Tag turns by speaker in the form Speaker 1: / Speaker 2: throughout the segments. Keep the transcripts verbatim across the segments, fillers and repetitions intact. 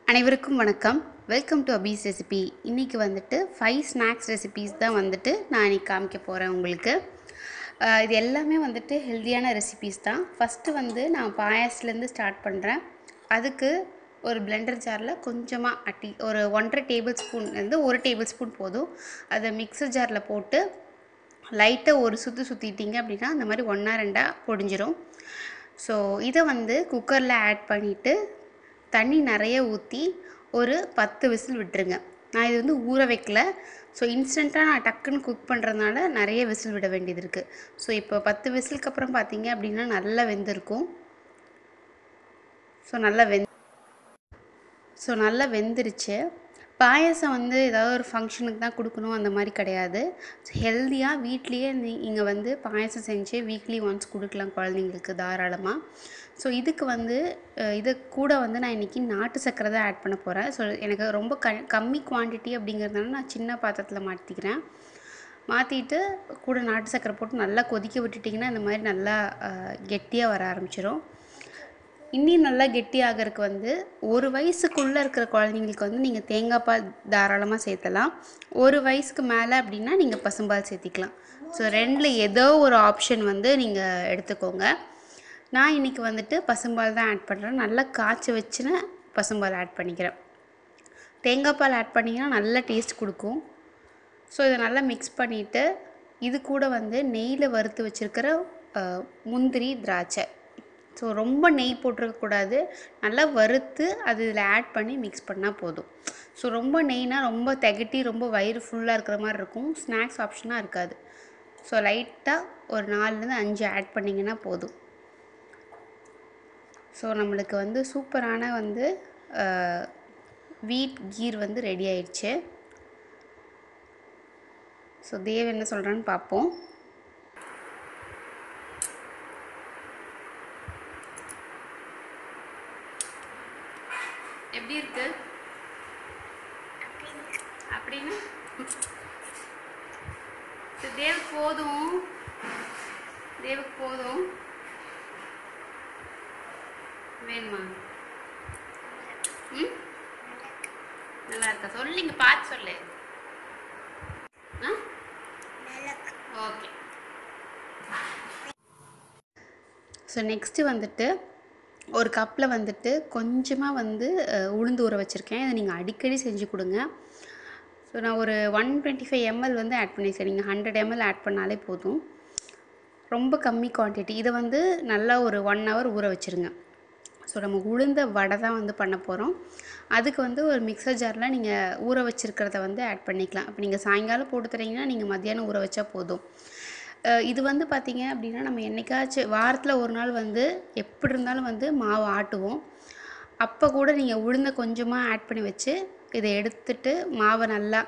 Speaker 1: அனைவருக்கும் வணக்கம். Welcome to அபீஸ் ரெசிபி. இன்றைக்கி வந்துட்டு ஃபைவ் ஸ்நாக்ஸ் ரெசிபீஸ் தான் வந்துட்டு நான் இன்றைக்கி காமிக்க போகிறேன் உங்களுக்கு. இது எல்லாமே வந்துட்டு ஹெல்த்தியான ரெசிபீஸ் தான். ஃபஸ்ட்டு வந்து நான் பாயாசத்துலேருந்து ஸ்டார்ட் பண்ணுறேன். அதுக்கு ஒரு பிளெண்டர் ஜாரில் கொஞ்சமாக அட்டி ஒரு ஒன்றரை டேபிள் ஸ்பூன்லேருந்து ஒரு டேபிள் ஸ்பூன் போதும். அதை மிக்சர் ஜாரில் போட்டு லைட்டாக ஒரு சுற்று சுற்றிட்டிங்க அப்படின்னா அந்த மாதிரி ஒன்றா ரெண்டாக பொடிஞ்சிரும். ஸோ இதை வந்து குக்கரில் ஆட் பண்ணிவிட்டு தண்ணி நிறைய ஊற்றி ஒரு பத்து விசில் விட்டுருங்க. நான் இது வந்து ஊற வைக்கல. ஸோ இன்ஸ்டண்ட்டாக நான் டக்குன்னு குக் பண்ணுறதுனால நிறைய விசில் விட வேண்டியது இருக்குது. ஸோ இப்போ பத்து விசிலுக்கு அப்புறம் பார்த்தீங்க அப்படின்னா நல்லா வெந்திருக்கும். ஸோ நல்லா வெந் ஸோ நல்லா வெந்துருச்சு. பாயாசம் வந்து ஏதாவது ஒரு ஃபங்க்ஷனுக்கு தான் கொடுக்கணும் அந்த மாதிரி கிடையாது. ஹெல்த்தியாக வீட்லேயே இங்கே வந்து பாயாசம் செஞ்சு வீக்லி ஒன்ஸ் கொடுக்கலாம் குழந்தைங்களுக்கு தாராளமாக. ஸோ இதுக்கு வந்து இது கூட வந்து நான் இன்றைக்கி நாட்டு சர்க்கரை தான் ஆட் பண்ண போகிறேன். ஸோ எனக்கு ரொம்ப க கம்மி குவான்டிட்டி அப்படிங்கிறதுனால நான் சின்ன பாத்திரத்தில் மாற்றிக்கிறேன். மாற்றிட்டு கூட நாட்டு சர்க்கரை போட்டு நல்லா கொதிக்க விட்டுட்டிங்கன்னா இந்த மாதிரி நல்லா கெட்டியாக வர ஆரம்பிச்சிடும். இன்னும் நல்லா கெட்டி ஆகிறதுக்கு வந்து ஒரு வயசுக்குள்ளே இருக்கிற குழந்தைங்களுக்கு வந்து நீங்கள் தேங்காய் பால் தாராளமாக சேர்த்தலாம். ஒரு வயசுக்கு மேலே அப்படின்னா நீங்கள் பசும்பால் சேர்த்திக்கலாம். ஸோ ரெண்டில் ஏதோ ஒரு ஆப்ஷன் வந்து நீங்கள் எடுத்துக்கோங்க. நான் இன்றைக்கி வந்துட்டு பசும்பால் தான் ஆட் பண்ணுறேன். நல்லா காய்ச்சி வச்சுன்னு பசும்பால் ஆட் பண்ணிக்கிறேன். தேங்காய் பால் ஆட் பண்ணிங்கன்னா நல்ல டேஸ்ட் கொடுக்கும். ஸோ இதை நல்லா மிக்ஸ் பண்ணிவிட்டு இது கூட வந்து நெய்யில் வறுத்து வச்சுருக்கிற முந்திரி திராட்சை, ஸோ ரொம்ப நெய் போட்டிருக்கக்கூடாது, நல்லா வறுத்து அது இதில் ஆட் பண்ணி மிக்ஸ் பண்ணால் போதும். ஸோ ரொம்ப நெய்னா ரொம்ப திகட்டி ரொம்ப வயிறு ஃபுல்லாக இருக்கிற மாதிரி இருக்கும். ஸ்நாக்ஸ் ஆப்ஷனாக இருக்காது. ஸோ லைட்டாக ஒரு நாலுலேருந்து அஞ்சு ஆட் பண்ணிங்கன்னா போதும். ஸோ நம்மளுக்கு வந்து சூப்பரான வந்து வீட் கீர் வந்து ரெடி ஆயிடுச்சு. ஸோ தேவ் என்ன சொல்கிறான்னு பார்ப்போம். எப்படி இருக்கு அப்படின்னு தேவ் போதும் தேவுக்கு போதும் வேணுமா? ம் நல்லா இருக்கா? சொல்லிங்க, பார்த்து சொல்லு. ஆ ஓகே. ஸோ நெக்ஸ்ட்டு வந்துட்டு ஒரு கப்பில் வந்துட்டு கொஞ்சமாக வந்து உளுந்து ஊற வச்சுருக்கேன். இதை நீங்கள் அடிக்கடி செஞ்சு கொடுங்க. ஸோ நான் ஒரு ஒன் டுவெண்ட்டி ஃபைவ் எம்எல் வந்து ஆட் பண்ணியிருக்கேன். நீங்கள் ஹண்ட்ரட் எம்எல் ஆட் பண்ணாலே போதும். ரொம்ப கம்மி குவான்டிட்டி. இதை வந்து நல்லா ஒரு ஒன் ஹவர் ஊற வச்சுருங்க. ஸோ நம்ம உளுந்த வடை தான் வந்து பண்ண போகிறோம். அதுக்கு வந்து ஒரு மிக்சர் ஜாரில் நீங்கள் ஊற வச்சுருக்கிறத வந்து ஆட் பண்ணிக்கலாம். இப்போ நீங்கள் சாயங்காலம் போட்டு தரீங்கன்னா நீங்கள் மத்தியானம் ஊற வச்சா போதும். இது வந்து பார்த்திங்க அப்படின்னா நம்ம என்றைக்காச்சும் வாரத்தில் ஒரு நாள் வந்து எப்படி இருந்தாலும் வந்து மாவு ஆட்டுவோம். அப்போ கூட நீங்கள் உளுந்த கொஞ்சமாக ஆட் பண்ணி வச்சு இதை எடுத்துட்டு மாவை நல்லா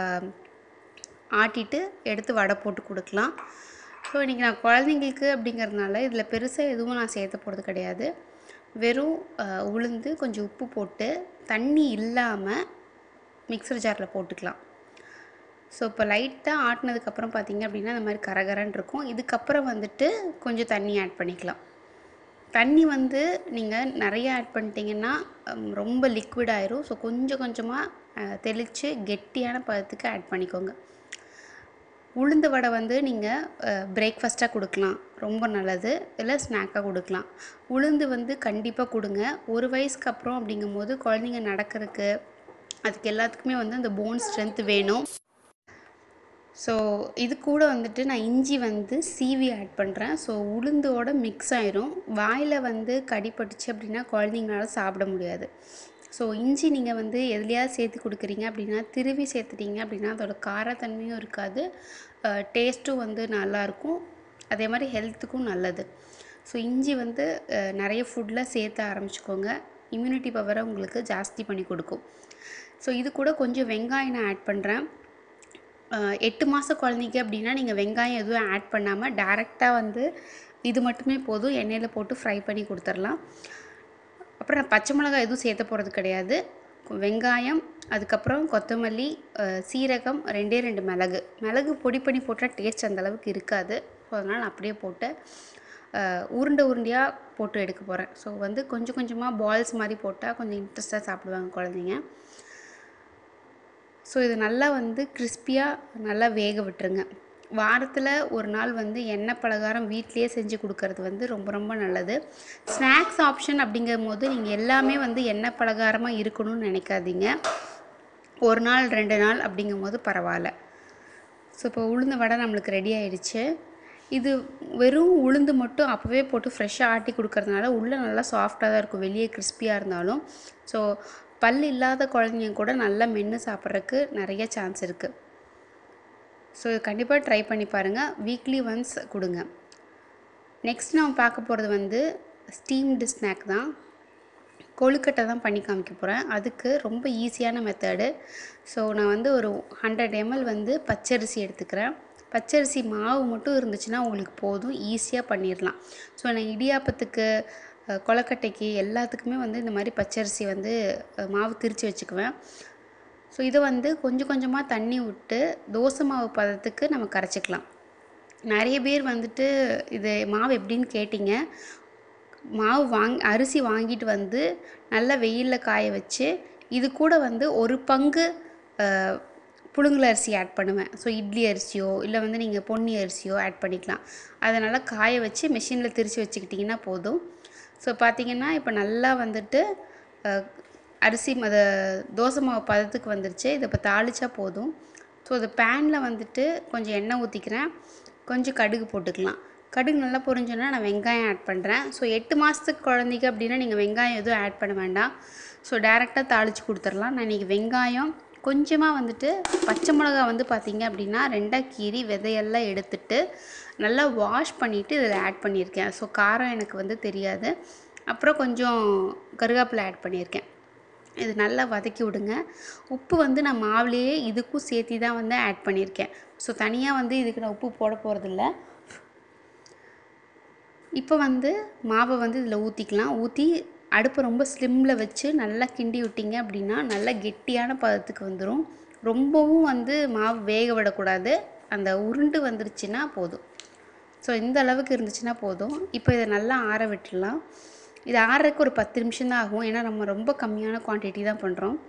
Speaker 1: ஆட்டிட்டு எடுத்து வடை போட்டு கொடுக்கலாம். ஸோ இன்றைக்கி நான் குழந்தைங்களுக்கு அப்படிங்கிறதுனால இதில் பெருசாக எதுவும் நான் சேர்த்த போகிறது கிடையாது. வெறும் உளுந்து கொஞ்சம் உப்பு போட்டு தண்ணி இல்லாமல் மிக்சர் ஜாரில் போட்டுக்கலாம். ஸோ இப்போ லைட்டாக ஆட்டினதுக்கப்புறம் பார்த்திங்க அப்படின்னா இந்த மாதிரி கரகரன்னு இருக்கும். இதுக்கப்புறம் வந்துட்டு கொஞ்சம் தண்ணி ஆட் பண்ணிக்கலாம். தண்ணி வந்து நீங்கள் நிறைய ஆட் பண்ணிட்டீங்கன்னா ரொம்ப லிக்விட் ஆயிரும். ஸோ கொஞ்சம் கொஞ்சமாக தெளித்து கெட்டியான பதத்துக்கு ஆட் பண்ணிக்கோங்க. உளுந்து வடை வந்து நீங்கள் பிரேக்ஃபாஸ்ட்டாக கொடுக்கலாம், ரொம்ப நல்லது. இல்லை ஸ்நாக்காக கொடுக்கலாம். உளுந்து வந்து கண்டிப்பாக கொடுங்க. ஒரு வயசுக்கு அப்புறம் அப்படிங்கும் போது குழந்தைங்க நடக்கிறதுக்கு அதுக்கு எல்லாத்துக்குமே வந்து அந்த போன் ஸ்ட்ரென்த் வேணும். ஸோ இது கூட வந்துட்டு நான் இஞ்சி வந்து சீவி ஆட் பண்ணுறேன். ஸோ உளுந்தோட மிக்ஸ் ஆயிரும். வாயில் வந்து கடிப்பட்டுச்சு அப்படின்னா குழந்தைங்களால சாப்பிட முடியாது. ஸோ இஞ்சி நீங்கள் வந்து எதுலையாவது சேர்த்து கொடுக்குறீங்க அப்படின்னா திருவி சேர்த்துட்டிங்க அப்படின்னா அதோட காரத்தன்மையும் இருக்காது, டேஸ்ட்டும் வந்து நல்லாயிருக்கும், அதே மாதிரி ஹெல்த்துக்கும் நல்லது. ஸோ இஞ்சி வந்து நிறைய ஃபுட்டில் சேர்த்து ஆரம்பிச்சுக்கோங்க. இம்யூனிட்டி பவரை உங்களுக்கு ஜாஸ்தி பண்ணி கொடுக்கும். ஸோ இது கூட கொஞ்சம் வெங்காயம் நான் ஆட் பண்ணுறேன். எட்டு மாத குழந்தைக்கு அப்படின்னா நீங்கள் வெங்காயம் எதுவும் ஆட் பண்ணாமல் டேரெக்டாக வந்து இது மட்டுமே போதும், எண்ணெயில் போட்டு ஃப்ரை பண்ணி கொடுத்துடலாம். அப்புறம் நான் பச்சை மிளகாய் எதுவும் சேர்த்த போகிறது கிடையாது. வெங்காயம், அதுக்கப்புறம் கொத்தமல்லி, சீரகம், ரெண்டே ரெண்டு மிளகு மிளகு பொடி பண்ணி போட்டால் டேஸ்ட் அந்தளவுக்கு இருக்காது. ஸோ அதனால் நான் அப்படியே போட்டு உருண்டை உருண்டையாக போட்டு எடுக்க போகிறேன். ஸோ வந்து கொஞ்சம் கொஞ்சமாக பால்ஸ் மாதிரி போட்டால் கொஞ்சம் இன்ட்ரெஸ்ட்டாக சாப்பிடுவாங்க குழந்தைங்க. ஸோ இது நல்லா வந்து கிறிஸ்பியாக நல்லா வேக விட்டுருங்க. வாரத்தில் ஒரு நாள் வந்து எண்ணெய் பலகாரம் வீட்லேயே செஞ்சு கொடுக்கறது வந்து ரொம்ப ரொம்ப நல்லது. ஸ்நாக்ஸ் ஆப்ஷன் அப்படிங்கும் போது நீங்கள் எல்லாமே வந்து எண்ணெய் பலகாரமாக இருக்கணும்னு நினைக்காதீங்க. ஒரு நாள் ரெண்டு நாள் அப்படிங்கும் போது பரவாயில்ல. ஸோ இப்போ உளுந்து வடை நம்மளுக்கு ரெடி ஆகிடுச்சு. இது வெறும் உளுந்து மட்டும் அப்போவே போட்டு ஃப்ரெஷ்ஷாக ஆட்டி கொடுக்கறதுனால உள்ளே நல்லா சாஃப்டாக தான் இருக்கும், வெளியே கிறிஸ்பியாக இருந்தாலும். ஸோ பல் இல்லாத குழந்தைங்க கூட நல்லா மென்று சாப்பிட்றதுக்கு நிறைய சான்ஸ் இருக்குது. ஸோ கண்டிப்பாக ட்ரை பண்ணி பாருங்கள், வீக்லி ஒன்ஸ் கொடுங்க. நெக்ஸ்ட் நம்ம பார்க்க போகிறது வந்து ஸ்டீம்டு ஸ்நாக் தான். கொழுக்கட்டை தான் பண்ணி காமிக்க போகிறேன். அதுக்கு ரொம்ப ஈஸியான மெத்தடு. ஸோ நான் வந்து ஒரு ஹண்ட்ரட் எம்எல் வந்து பச்சரிசி எடுத்துக்கிறேன். பச்சரிசி மாவு மட்டும் இருந்துச்சுன்னா உங்களுக்கு போதும், ஈஸியாக பண்ணிடலாம். ஸோ நான் இடியாப்பத்துக்கு கொழுக்கட்டைக்கு எல்லாத்துக்குமே வந்து இந்த மாதிரி பச்சரிசி வந்து மாவு திரித்து வச்சுக்குவேன். ஸோ இதை வந்து கொஞ்சம் கொஞ்சமாக தண்ணி விட்டு தோசை மாவு பதத்துக்கு நம்ம கரைச்சிக்கலாம். நிறைய பேர் வந்துட்டு இது மாவு எப்படின்னு கேட்டிங்க. மாவு வாங் அரிசி வாங்கிட்டு வந்து நல்லா வெயிலில் காய வச்சு இது கூட வந்து ஒரு பங்கு புழுங்கல் அரிசி ஆட் பண்ணுவேன். ஸோ இட்லி அரிசியோ இல்லை வந்து நீங்கள் பொன்னி அரிசியோ ஆட் பண்ணிக்கலாம். அதனால் காய வச்சு மிஷினில் திரித்து வச்சுக்கிட்டிங்கன்னா போதும். ஸோ பார்த்திங்கன்னா இப்போ நல்லா வந்துட்டு அரிசி அதை தோசை மாவு பதத்துக்கு வந்துருச்சு. இதை இப்போ தாளித்தா போதும். ஸோ அது பேனில் வந்துட்டு கொஞ்சம் எண்ணெய் ஊற்றிக்கிறேன், கொஞ்சம் கடுகு போட்டுக்கலாம். கடுகு நல்லா பொரிஞ்சோன்னா நான் வெங்காயம் ஆட் பண்ணுறேன். ஸோ எட்டு மாதத்துக்கு குழந்தைக்கு அப்படின்னா நீங்கள் வெங்காயம் எதுவும் ஆட் பண்ண வேண்டாம். ஸோ டேரெக்டாக தாளித்து கொடுத்துடலாம். நான் இன்றைக்கி வெங்காயம் கொஞ்சமாக வந்துட்டு பச்சை மிளகா வந்து பார்த்திங்க அப்படின்னா ரெண்டாக கீரி விதையெல்லாம் எடுத்துட்டு நல்லா வாஷ் பண்ணிவிட்டு இதில் ஆட் பண்ணியிருக்கேன். ஸோ காரம் எனக்கு வந்து தெரியாது. அப்புறம் கொஞ்சம் கருவேப்பிலை ஆட் பண்ணியிருக்கேன். இது நல்லா வதக்கி விடுங்க. உப்பு வந்து நான் மாவுலேயே இதுக்கும் சேர்த்து தான் வந்து ஆட் பண்ணியிருக்கேன். ஸோ தனியாக வந்து இதுக்கு நான் உப்பு போட போகிறதில்ல. இப்போ வந்து மாவை வந்து இதில் ஊற்றிக்கலாம். ஊற்றி அடுப்பை ரொம்ப ஸ்லிம்மில் வச்சு நல்லா கிண்டி விட்டிங்க அப்படின்னா நல்லா கெட்டியான பதத்துக்கு வந்துடும். ரொம்பவும் வந்து மாவு வேக விடக்கூடாது. அந்த உருண்டு வந்துருச்சுன்னா போதும். ஸோ இந்த அளவுக்கு இருந்துச்சுன்னா போதும். இப்போ இதை நல்லா ஆற விட்டுடலாம். இது ஆறதுக்கு ஒரு பத்து நிமிஷம் தான் ஆகும், ஏன்னா நம்ம ரொம்ப கம்மியான குவான்டிட்டி தான் பண்ணுறோம்.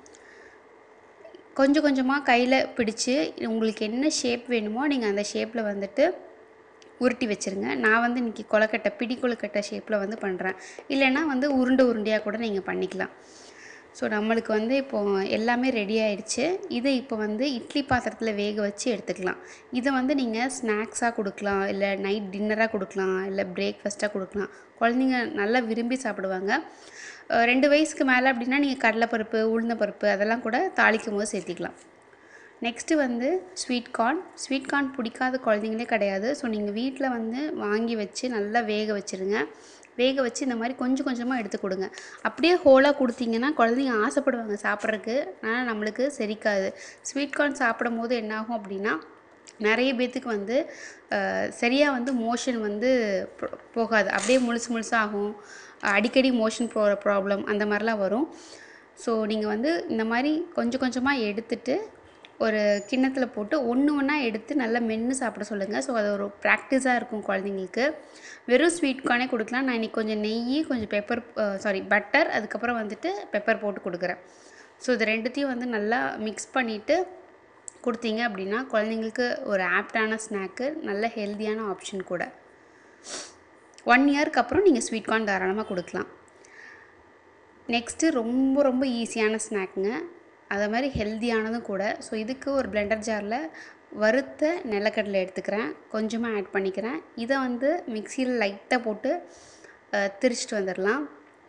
Speaker 1: கொஞ்சம் கொஞ்சமாக கையில் பிடிச்சி உங்களுக்கு என்ன ஷேப் வேணுமோ நீங்கள் அந்த ஷேப்பில் வந்துட்டு உருட்டி வச்சுருங்க. நான் வந்து இன்றைக்கி கொழுக்கட்டை பிடி கொழுக்கட்டை ஷேப்பில் வந்து பண்ணுறேன். இல்லைன்னா வந்து உருண்டை உருண்டையாக கூட நீங்கள் பண்ணிக்கலாம். ஸோ நம்மளுக்கு வந்து இப்போது எல்லாமே ரெடி ஆகிடுச்சு. இதை இப்போ வந்து இட்லி பாத்திரத்தில் வேக வச்சு எடுத்துக்கலாம். இதை வந்து நீங்கள் ஸ்நாக்ஸாக கொடுக்கலாம், இல்லை நைட் டின்னராக கொடுக்கலாம், இல்லை பிரேக்ஃபாஸ்ட்டாக கொடுக்கலாம். குழந்தைங்க நல்லா விரும்பி சாப்பிடுவாங்க. ரெண்டு வயசுக்கு மேலே அப்படின்னா நீங்கள் கடலைப்பருப்பு உளுந்தப்பருப்பு அதெல்லாம் கூட தாளிக்கும் போது சேர்த்திக்கலாம். நெக்ஸ்ட்டு வந்து ஸ்வீட் கார்ன். ஸ்வீட் கார்ன் பிடிக்காத குழந்தைங்களே கிடையாது. ஸோ நீங்கள் வீட்டில் வந்து வாங்கி வச்சு நல்லா வேக வச்சுருங்க. வேக வச்சு இந்த மாதிரி கொஞ்சம் கொஞ்சமாக எடுத்து கொடுங்க. அப்படியே ஹோலாக கொடுத்தீங்கன்னா குழந்தைங்க ஆசைப்படுவாங்க சாப்பிட்றதுக்கு, ஆனால் நம்மளுக்கு செரிக்காது. ஸ்வீட் கார்ன் சாப்பிடும் போது என்னாகும் அப்படின்னா நிறைய பேர்த்துக்கு வந்து சரியாக வந்து மோஷன் வந்து போகாது, அப்படியே முழுசு முழுசாகும், அடிக்கடி மோஷன் போகிற ப்ராப்ளம் அந்த மாதிரிலாம் வரும். ஸோ நீங்கள் வந்து இந்த மாதிரி கொஞ்சம் கொஞ்சமாக எடுத்துட்டு ஒரு கிண்ணத்தில் போட்டு ஒன்று ஒன்றா எடுத்து நல்லா மென்று சாப்பிட சொல்லுங்கள். ஸோ அது ஒரு ப்ராக்டிஸாக இருக்கும் குழந்தைங்களுக்கு. வெறும் ஸ்வீட் கார்னே கொடுக்கலாம். நான் இன்றைக்கி கொஞ்சம் நெய், கொஞ்சம் பெப்பர் சாரி பட்டர், அதுக்கப்புறம் வந்துட்டு பெப்பர் போட்டு கொடுக்குறேன். ஸோ இது ரெண்டுத்தையும் வந்து நல்லா மிக்ஸ் பண்ணிவிட்டு கொடுத்தீங்க அப்படின்னா குழந்தைங்களுக்கு ஒரு ஆப்டான ஸ்நாக்கு, நல்ல ஹெல்த்தியான ஆப்ஷன் கூட. ஒன் இயருக்கு அப்புறம் நீங்கள் ஸ்வீட் கார்ன் தாராளமாக கொடுக்கலாம். நெக்ஸ்ட்டு ரொம்ப ரொம்ப ஈஸியான ஸ்நாக்குங்க, அதே மாதிரி ஹெல்த்தியானதும் கூட. ஸோ இதுக்கு ஒரு பிளெண்டர் ஜாரில் வறுத்த நிலக்கடலை எடுத்துக்கிறேன், கொஞ்சமாக ஆட் பண்ணிக்கிறேன். இதை வந்து மிக்சியில் லைட்டாக போட்டு திரிச்சிட்டு வந்துடலாம்.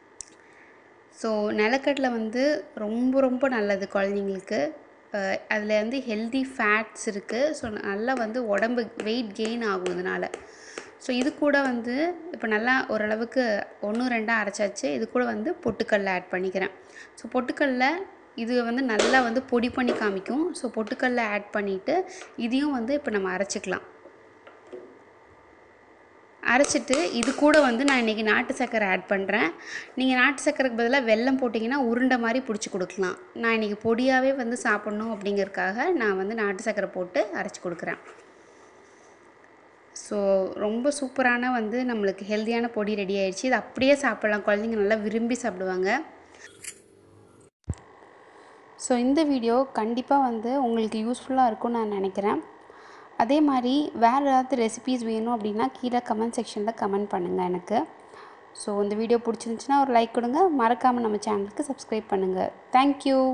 Speaker 1: ஸோ நிலக்கடலை வந்து ரொம்ப ரொம்ப நல்லது குழந்தைங்களுக்கு. அதில் வந்து ஹெல்தி ஃபேட்ஸ் இருக்குது. ஸோ நல்லா வந்து உடம்பு வெயிட் கெயின் ஆகும் இதனால். ஸோ இது கூட வந்து இப்போ நல்லா ஓரளவுக்கு ஒன்று ரெண்டாக அரைச்சாச்சு. இது கூட வந்து பொட்டுக்கடலை ஆட் பண்ணிக்கிறேன். ஸோ பொட்டுக்கடலை இது வந்து நல்லா வந்து பொடி பண்ணி காமிக்கும். ஸோ பொட்டுக்கடலை ஆட் பண்ணிவிட்டு இதையும் வந்து இப்போ நம்ம அரைச்சிக்கலாம். அரைச்சிட்டு இது கூட வந்து நான் இன்றைக்கி நாட்டு சர்க்கரை ஆட் பண்ணுறேன். நீங்கள் நாட்டு சர்க்கரைக்கு பதிலாக வெல்லம் போட்டிங்கன்னா உருண்டை மாதிரி பிடிச்சி கொடுக்கலாம். நான் இன்றைக்கி பொடியாகவே வந்து சாப்பிட்ணும் அப்படிங்கிறதுக்காக நான் வந்து நாட்டு சர்க்கரை போட்டு அரைச்சி கொடுக்குறேன். ஸோ ரொம்ப சூப்பரான வந்து நம்மளுக்கு ஹெல்த்தியான பொடி ரெடி ஆயிடுச்சு. இது அப்படியே சாப்பிடலாம், குழந்தைங்க நல்லா விரும்பி சாப்பிடுவாங்க. ஸோ இந்த வீடியோ கண்டிப்பாக வந்து உங்களுக்கு யூஸ்ஃபுல்லாக இருக்கும்னு நான் நினைக்கிறேன். அதே மாதிரி வேறு ஏதாவது ரெசிபீஸ் வேணும் அப்படின்னா கீழே கமெண்ட் செக்ஷனில் கமெண்ட் பண்ணுங்கள் எனக்கு. ஸோ இந்த வீடியோ பிடிச்சிருந்துச்சுன்னா ஒரு லைக் கொடுங்க, மறக்காமல் நம்ம சேனலுக்கு சப்ஸ்கிரைப் பண்ணுங்கள். தேங்க்யூ.